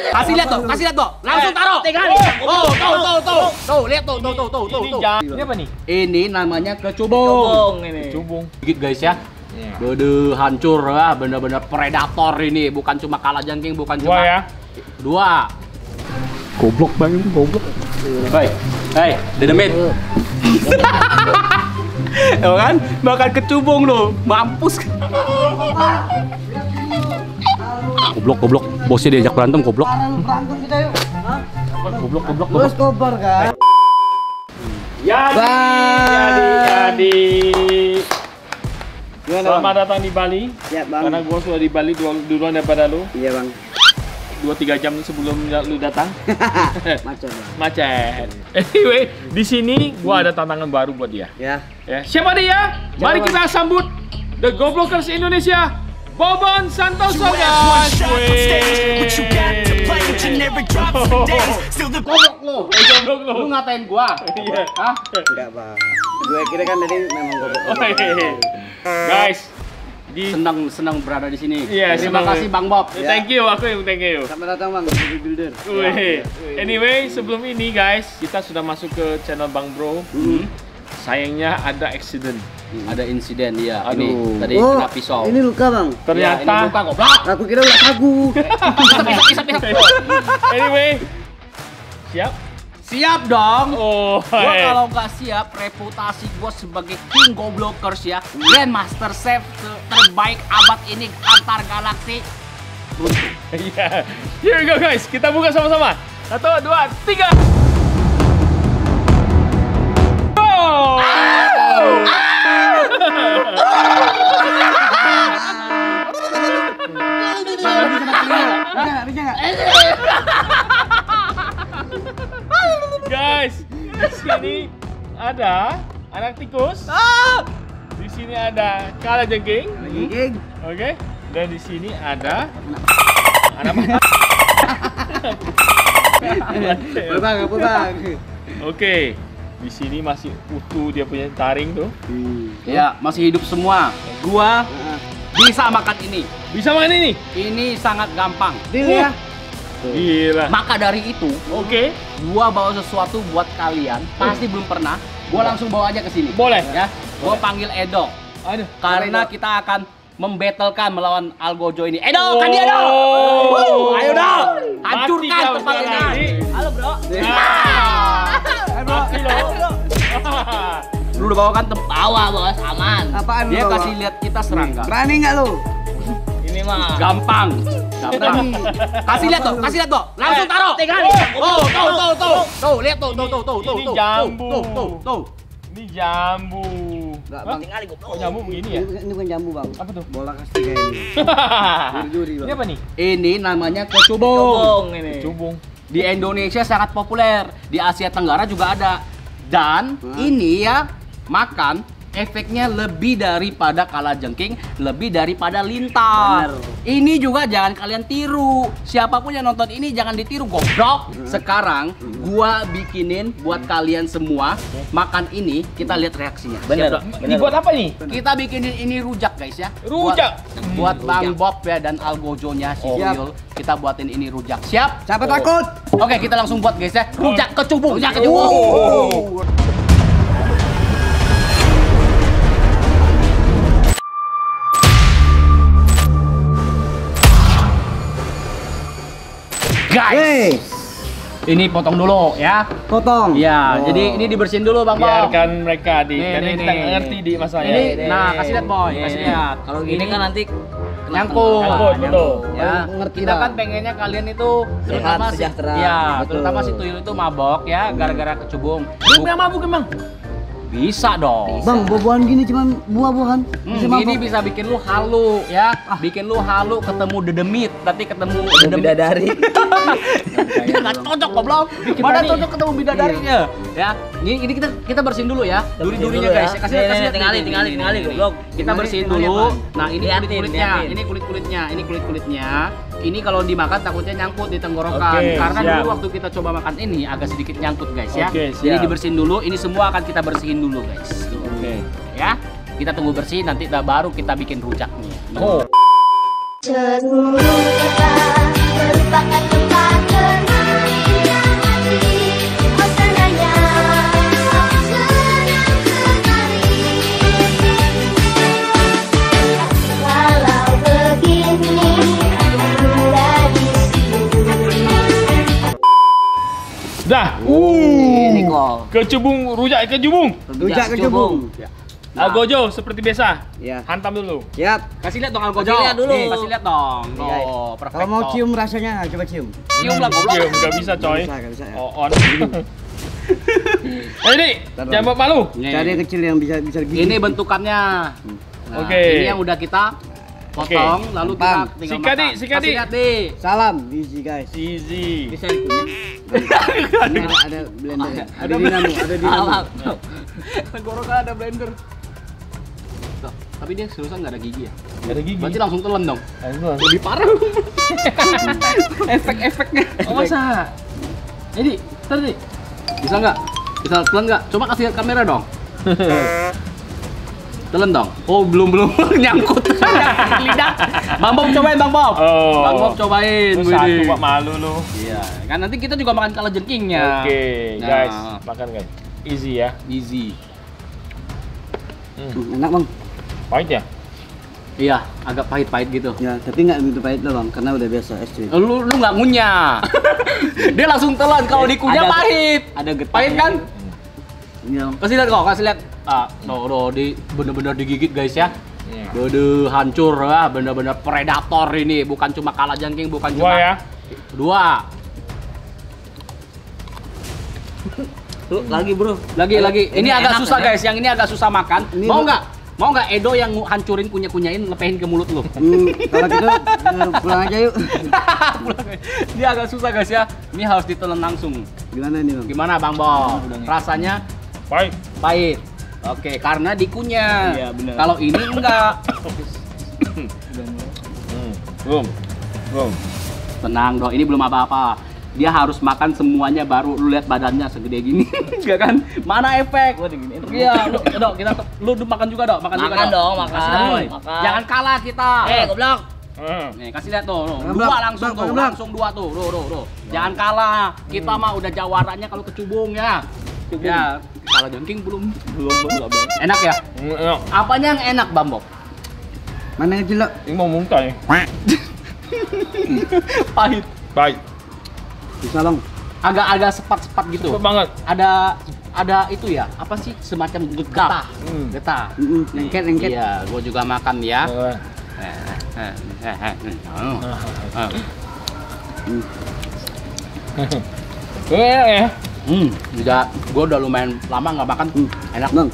Kasih lihat tuh, langsung taruh. Tuh, lihat tuh. Ini apa nih? Ini namanya kecubung. Cubung. Gigit guys ya. Bede hancur ya, bener-bener predator ini, bukan cuma kalajengking, bukan cuma. Dua ya. Dua. Goblok banget, goblok. Hei, dedemit. Ya kan? Makan kecubung loh, mampus. Goblok. Bosnya diajak berantem, goblok. Berantem kita yuk. Goblok. Bos kobar kan? Yadi. Selamat datang di Bali. Ya bang. Karena gua sudah di Bali duluan daripada lu. Iya bang. 2-3 jam sebelum lu datang. Macet bang. Macet. Anyway, di sini gua ada tantangan baru buat dia. Ya. Ya, siapa dia? Mari kita sambut The Goblokers Indonesia, Bobon Santoso guys. Goblok lu. Lu ngatain gua? Iya. Hah? Enggak bang. Gue kira kan tadi memang goblok. Guys, Senang berada di sini. Iya, Terima senang. kasih Bang Bob. thank you, thank you. Selamat datang bang, Baby Builder. Anyway, sebelum ini guys, kita sudah masuk ke channel Bang Bro. Sayangnya ada accident. Ada insiden ya. Aduh. Ini tadi Oh, kena pisau. ini luka bang. Ternyata. Ya, ini luka goblok. Aku kira udah sagu. Anyway, siap? Siap dong. Oh, Gua kalau nggak siap, reputasi gua sebagai King Goblokers ya, Grandmaster Chef terbaik abad ini antar galaksi. Iya. Here we go guys, kita buka sama-sama. 1, 2, 3. Go! Bisa nggak? Guys, di sini ada anak tikus. Di sini ada kalajengking. Gig. Oke. Dan di sini ada anak Apa bang? Oke. Di sini masih utuh dia punya taring tuh. Ya, masih hidup semua. Gua bisa makan ini. Bisa makan ini? Ini sangat gampang. Deal ya. Gila. Maka dari itu, Oke. gua bawa sesuatu buat kalian. Pasti belum pernah. Gua langsung bawa aja ke sini. Boleh. Ya. Gua panggil Edo. Aduh. Karena kita akan membattlekan melawan Algojo ini. Edo, kan dia dong. Ayo dong. Hancurkan Mati tempat kau ini. sekarang. Halo, Bro. Mati lo. Lu udah bawa kan bawa, Bos. Aman. Apaan Dia lu bawa? kasih lihat kita serangga. Berani nggak lu? Ini mah Gampang. Kasih lihat tuh. Langsung taruh. Tuh, lihat tuh. Ini jambu. Tuh. Ini jambu. Nggak Hah? bang. Kok jambu begini ya? Ini bukan jambu bang. Apa tuh? Bola kasti kayak ini. Juri Ini bang. apa nih? Ini namanya kecubung. Cubung. Di Indonesia sangat populer, di Asia Tenggara juga ada. Dan ini ya makan efeknya lebih daripada kalajengking, lebih daripada lintah. Bener. Ini juga jangan kalian tiru. Siapapun yang nonton ini jangan ditiru, goblok. Sekarang gua bikinin buat kalian semua makan ini, kita lihat reaksinya. Bener. Siap, Dok? Ini buat apa nih? Kita bikinin ini rujak guys ya. Rujak. Buat Bang Bob ya dan Algojonya si Siap. Yul. Kita buatin ini rujak. Siap? Siapa takut? Oke, kita langsung buat guys ya. Rujak kecubung. Guys, ini potong dulu ya. Potong. Iya, Oh. jadi ini dibersihin dulu Bang Bob. Biarkan mereka di. Nih, Karena nih, kita nih. nggak ngerti di masalahnya. Ini, nah kasih lihat boy, kasih lihat. Kalau gini kan nanti nyangkut. Nyangkut, betul. Ya, Ngerti, kita Bang. kan pengennya kalian itu Sehat, sejahtera. Ya, Betul. terutama si Tuyul itu mabok ya, gara-gara kecubung. Lu pernah mabuk emang? Bisa dong. Bang, buah-buahan gini cuman buah-buahan. Bisa Ini mabok. bisa bikin lu halu ya, bikin lu halu ketemu dedemit, nanti ketemu bidadari. Nggak cocok goblok. Mana cocok ketemu bidadarinya? Ya, ini kita bersihin dulu ya. Duri-durinya guys. Kasih lihat. tinggalin goblok. Kita bersihin Ini dulu. apaan? Nah, ini Liatin, kulit-kulitnya. liatin. Ini kulit-kulitnya. Ini kalau dimakan takutnya nyangkut di tenggorokan. Oke, Karena siap. dulu waktu kita coba makan ini agak sedikit nyangkut guys ya. Oke, Jadi siap. dibersihin dulu. Ini semua akan kita bersihin dulu guys. Tuh. Oke. Ya. Kita tunggu bersih nanti baru kita bikin rujaknya. Oh. Seluruh kota merupakan tempat Kecubung, rujak kecubung. Rujak kecubung. Ya. Algojo seperti biasa. Ya. Hantam dulu. Siap. Kasih lihat dong Algojo. Kasih lihat dulu. Nih, kasih lihat dong. Nih, Tuh, guys. perfect. Kalau mau cium rasanya, coba cium. Cium lah goblok. Cium, nggak bisa coy. Nggak bisa ya. Oh, on. Ini jangan buat malu. Nih. Cari yang kecil yang bisa digigit. Ini bentukannya. Nah, Oke. Ini yang udah kita potong, lalu kita Gampang. tinggal Sikat, makan. Dik, sikat, Kasih Dik. lihat, Dik. Salam, easy guys. Easy. Bisa dikunyah. Ini ada blender. Ada dinamo, ada dinamo. Alam. Tenggorokan ada blender. Tuh, tapi dia seriusan nggak ada gigi ya? Gak ada gigi. Berarti langsung telan dong. Langsung. Lebih parah. Efek-efeknya. Oh, masa? Jadi, tadi bisa nggak? Bisa telan nggak? Coba kasih lihat kamera dong. Telan dong. Oh, belum nyangkut. Lidah. Bang Bob cobain, Bang Bob. Oh. Bang Bob cobain. Lu satu Widih. buat malu lu. Iya, kan nanti kita juga makan kalajengkingnya. Oke, Nah, guys, makan guys. Easy ya. easy. Enak bang. Pahit ya? Iya, agak pahit-pahit gitu. Ya, tapi nggak begitu pahit loh bang, karena udah biasa es krim. Lu nggak ngunyah. Dia langsung telan. Kalau dikunyah Ada- pahit. ada getahnya. Pahit kan? Iya. Kasih lihat kok, kasih lihat. Ah, no, di bener-bener digigit guys ya. Iya. Waduh, hancur ya, bener-bener predator ini, bukan cuma kalajengking, bukan Dua cuma ya. Dua. Tuh, lagi bro. Lagi. Ini agak enak, susah enak. guys, yang ini agak susah makan. Ini Mau lu- nggak? Mau nggak Edo yang hancurin kunyah-kunyahin lepehin ke mulut lu? Kalau gitu pulang aja yuk. Dia agak susah guys ya. Ini harus ditelan langsung. Gimana nih bang? Gimana Bang Bob? Rasanya Pahit. pahit. Oke, karena dikunyah. Iya, benar. Kalau ini enggak. Belum. Belum. Tenang dong, ini belum apa-apa. Dia harus makan semuanya baru. Lu lihat badannya segede gini. Enggak kan? Mana efek? Iya, Dok, lu makan juga, Dok. Makan juga, Makan Dok. dong, makan. Kasih lihat, Boy. Makan. Jangan kalah kita. Goblok. Nih, kasih lihat tuh. Bang, Dua Bang, langsung Bang, tuh. Bang. Langsung dua tuh. Tuh. Jangan kalah. Kita mah udah jawarannya kalau kecubung ya. Ya, kalau jengking belum. Enak ya? Enak. Apanya yang enak, Bang Bob? Mana yang kecil lo? Ini mau muntah ya. Pahit. Pahit. Bisa bang. Agak-agak sepat-sepat gitu. Cepet banget. Ada itu ya, apa sih semacam getah. Getah. Lengket. Iya, gua juga makan ya. Enak ya. Gua udah lumayan lama nggak makan. Enak. Bang.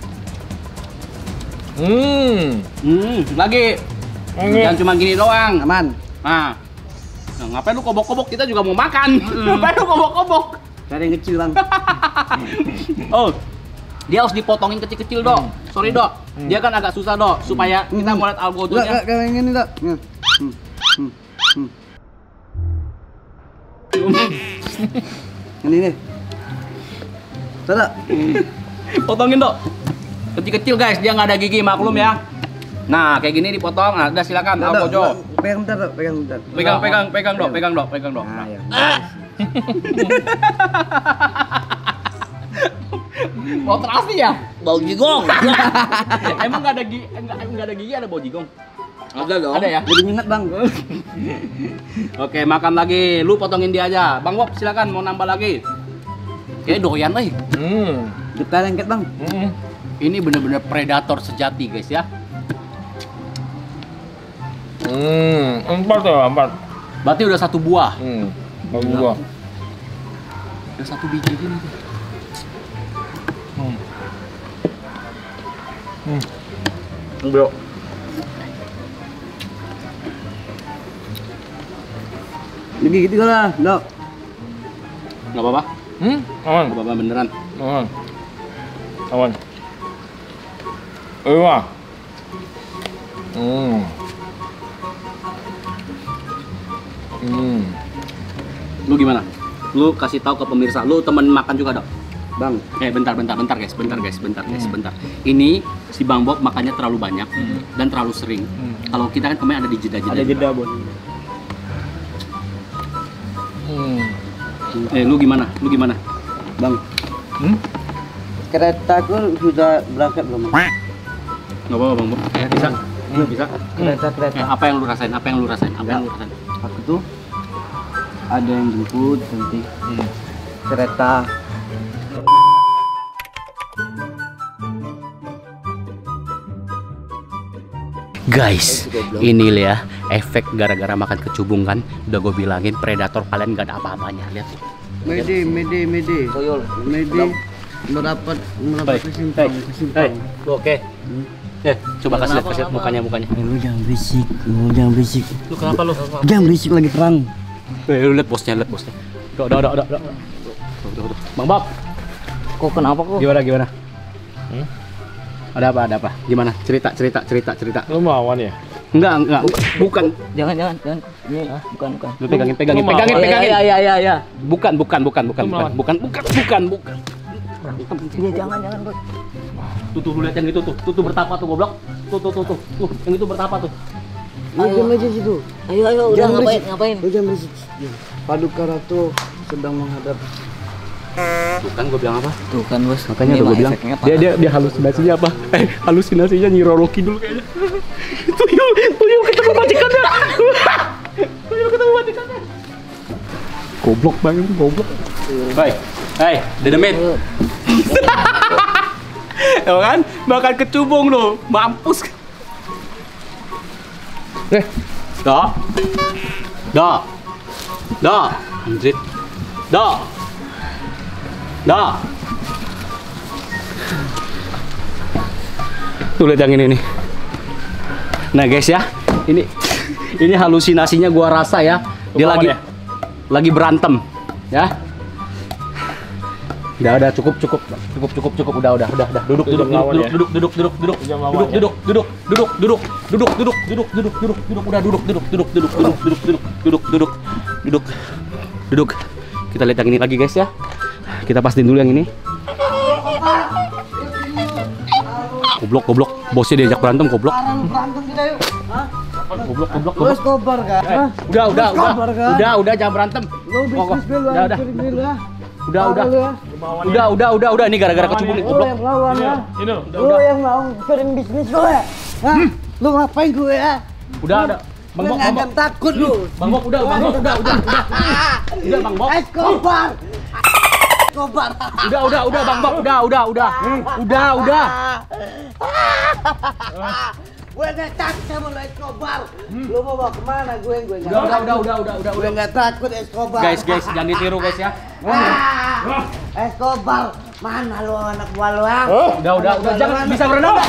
Lagi. Jangan cuma gini doang. Aman. Nah, ngapain lu kobok-kobok? Kita juga mau makan. Ngapain lu kobok-kobok? Cari yang kecil bang. Oh, dia harus dipotongin kecil-kecil, Dok. Sorry, Dok. Dia kan agak susah, Dok, supaya kita mau lihat algojonya. Enggak yang ini dok. Ini nih. Tidak. Potongin, Dok. Kecil-kecil, guys. Dia nggak ada gigi, maklum ya. Nah, kayak gini dipotong. Nah, udah silakan algojo. Pegang bentar dok. Pegang bentar. Pegang, Dok. Pegang, Dok. Nah, ya. Mau terasi ya? Bau jigong. Emang nggak ada gigi, nggak ada gigi, ada bau jigong? Ada dong. Ada ya? Jadi minat bang. Oke, makan lagi. Lu potongin dia aja. Bang Bob, silakan mau nambah lagi. Kayak doyan nih. Kita lengket bang. Ini bener-bener predator sejati, guys ya. Empat ya, empat. Berarti udah satu buah. Bagus gua. Udah satu biji gini. Bro. Jadi gitu lah dok. Nggak apa-apa? Aman. Nggak apa-apa beneran. Aman. Aman. Wah. Lu gimana? Lu kasih tahu ke pemirsa. Lu temen makan juga, Dok? Bang. Bentar guys. Ini si Bang Bob makannya terlalu banyak dan terlalu sering. Kalau kita kan kemarin ada di jeda-jeda. Ada jeda, Bon. Lu gimana? Bang. Keretaku sudah berangkat belum? Bang? Nggak apa-apa, Bang Bob. Bisa? Bisa? Kereta. Apa yang lu rasain? Aku tuh ada yang jemput nanti. Kereta. Guys, ini ya efek gara-gara makan kecubung kan. Udah gue bilangin predator kalian gak ada apa-apanya. Lihat. Mede. Toyol. Mede merapat kesimpang. Oke. Coba kasih lihat mukanya. Lu jangan berisik. Lu kenapa lu? Jangan berisik lagi perang. Lu lihat bosnya. Udah. Bang Bob. Kok kenapa kok? Gimana? Ada apa? Gimana? Cerita. Lu melawan ya? Enggak. Bukan. Jangan. Ini bukan. Lu pegangin. Iya. Bukan. Iya, jangan, Bos. Tuh lihat yang itu tuh bertapa tuh goblok. Tuh. Yang itu bertapa tuh. Diam aja situ. Ayo, udah Jangan ngapain? Lu jangan berisik. Paduka Ratu sedang menghadap. Bukan gue bilang apa? Tuh kan, Bos. Makanya Ini gue mah bilang efeknya parah. dia halusinasinya apa? Halusinasinya Nyi Roro Kidul kayaknya. Tuyul ketemu majikannya. Goblok banget, goblok. Hai, dedemit. Tuh kan, makan kecubung lo, mampus. Dah, anjir. Dah. Tuh lihat yang ini nih. Nah guys ya, ini halusinasinya gua rasa ya. Dia lagi berantem, ya. Udah cukup. Udah. Duduk. Kita lihat yang ini lagi guys ya. Kita pastiin dulu yang ini. Goblok. Bosnya diajak berantem goblok. Berantem kita yuk. Goblok. Lu Escobar kan? Udah jangan berantem. Lu bisnis dulu, hancurin dulu ya. Udah. Ini gara-gara kecubung nih Lu goblok. yang lawan ya. Ini. Lu yang mau hancurin bisnis lu ya. Hah? Lu ngapain gue ya? Udah. Bang Gue Bob. nggak akan takut lu. Bang Bob, udah. Udah Bang Bob. Escobar. Udah Bang Bob. Udah. Gue nggak takut sama lu Escobar. Lu mau bawa kemana? Gue nggak. Udah. Gue nggak takut Escobar. Guys, jangan ditiru guys ya. Escobar, mana lu anak buah lu ah? Udah. Jangan bisa berenang.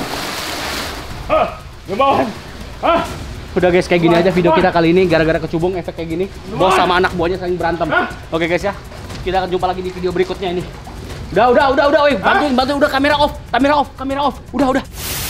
Gimana? Udah guys, kayak gini aja video kita kali ini gara-gara kecubung efek kayak gini. Bos sama anak buahnya saling berantem. Oke guys ya. Kita akan jumpa lagi di video berikutnya ini. Udah, woi, bantuin, udah kamera off. Udah.